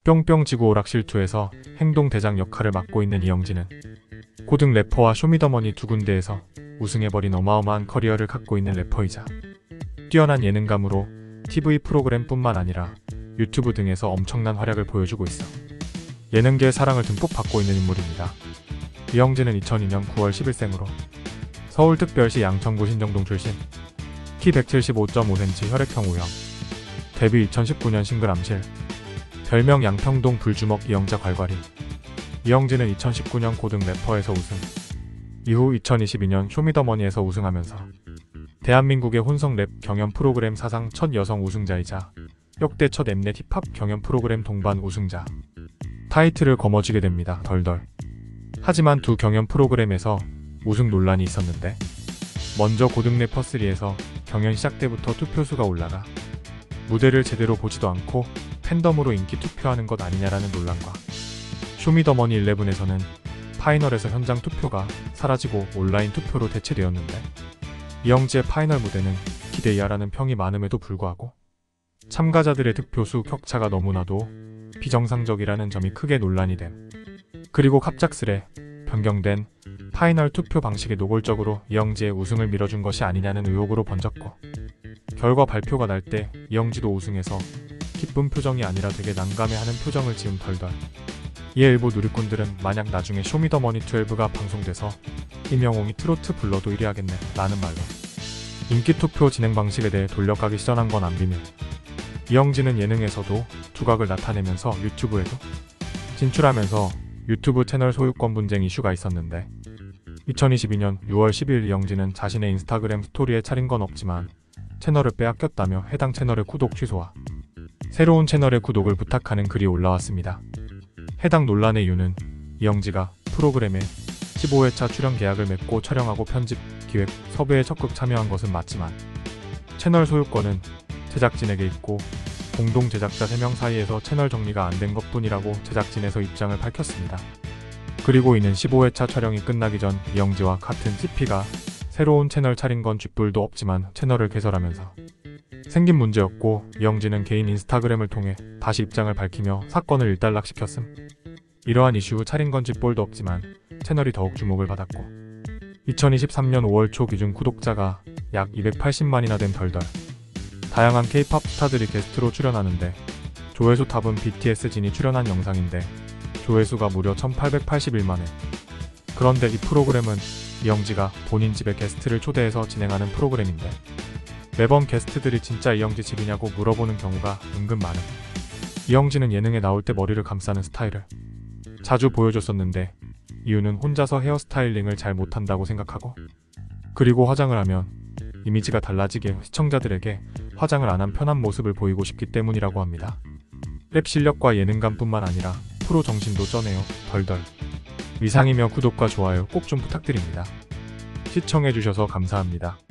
뿅뿅 지구 오락실2에서 행동대장 역할을 맡고 있는 이영지는 고등 래퍼와 쇼미더머니 두 군데에서 우승해버린 어마어마한 커리어를 갖고 있는 래퍼이자 뛰어난 예능감으로 TV 프로그램뿐만 아니라 유튜브 등에서 엄청난 활약을 보여주고 있어 예능계의 사랑을 듬뿍 받고 있는 인물입니다. 이영지는 2002년 9월 10일생으로 서울특별시 양천구 신정동 출신, 키 175.5cm 혈액형 O형, 데뷔 2019년 싱글 암실, 별명 양평동 불주먹 이영자 괄괄이. 이영지는 2019년 고등 래퍼에서 우승, 이후 2022년 쇼미더머니에서 우승하면서 대한민국의 혼성 랩 경연 프로그램 사상 첫 여성 우승자이자 역대 첫 엠넷 힙합 경연 프로그램 동반 우승자 타이틀을 거머쥐게 됩니다. 덜덜. 하지만 두 경연 프로그램에서 우승 논란이 있었는데, 먼저 고등 래퍼3에서 경연 시작 때부터 투표수가 올라가 무대를 제대로 보지도 않고 팬덤으로 인기 투표하는 것 아니냐라는 논란과, 쇼미더머니 11에서는 파이널에서 현장 투표가 사라지고 온라인 투표로 대체되었는데 이영지의 파이널 무대는 기대 이하라는 평이 많음에도 불구하고 참가자들의 득표수 격차가 너무나도 비정상적이라는 점이 크게 논란이 됨. 그리고 갑작스레 변경된 파이널 투표 방식에 노골적으로 이영지의 우승을 밀어준 것이 아니냐는 의혹으로 번졌고, 결과 발표가 날 때 이영지도 우승해서 기쁜 표정이 아니라 되게 난감해하는 표정을 지은 덜덜. 이에 일부 누리꾼들은 만약 나중에 쇼미더머니 12가 방송돼서 임영웅이 트로트 불러도 1위 하겠네 라는 말로 인기투표 진행 방식에 대해 돌려가기 시전한 건 안 비밀. 이영지는 예능에서도 두각을 나타내면서 유튜브에도 진출하면서 유튜브 채널 소유권 분쟁 이슈가 있었는데, 2022년 6월 10일 이영지는 자신의 인스타그램 스토리에 차린 건 없지만 채널을 빼앗겼다며 해당 채널의 구독 취소와 새로운 채널의 구독을 부탁하는 글이 올라왔습니다. 해당 논란의 이유는 이영지가 프로그램에 15회차 출연 계약을 맺고 촬영하고 편집, 기획, 섭외에 적극 참여한 것은 맞지만 채널 소유권은 제작진에게 있고 공동 제작자 3명 사이에서 채널 정리가 안 된 것뿐이라고 제작진에서 입장을 밝혔습니다. 그리고 이는 15회차 촬영이 끝나기 전 이영지와 같은 CP가 새로운 채널 차린 건 쥐뿔도 없지만 채널을 개설하면서 생긴 문제였고, 이영지는 개인 인스타그램을 통해 다시 입장을 밝히며 사건을 일단락시켰음. 이러한 이슈 후 차린 건 쥐뿔도 없지만 채널이 더욱 주목을 받았고, 2023년 5월 초 기준 구독자가 약 280만이나 된 덜덜. 다양한 K-POP 스타들이 게스트로 출연하는데, 조회수 탑은 BTS 진이 출연한 영상인데 조회수가 무려 1881만회. 그런데 이 프로그램은 이영지가 본인 집에 게스트를 초대해서 진행하는 프로그램인데 매번 게스트들이 진짜 이영지 집이냐고 물어보는 경우가 은근 많음. 이영지는 예능에 나올 때 머리를 감싸는 스타일을 자주 보여줬었는데 이유는 혼자서 헤어스타일링을 잘 못한다고 생각하고, 그리고 화장을 하면 이미지가 달라지게 시청자들에게 화장을 안 한 편한 모습을 보이고 싶기 때문이라고 합니다. 랩 실력과 예능감뿐만 아니라 프로 정신도 쩌네요. 덜덜. 이상이며 구독과 좋아요 꼭 좀 부탁드립니다. 시청해주셔서 감사합니다.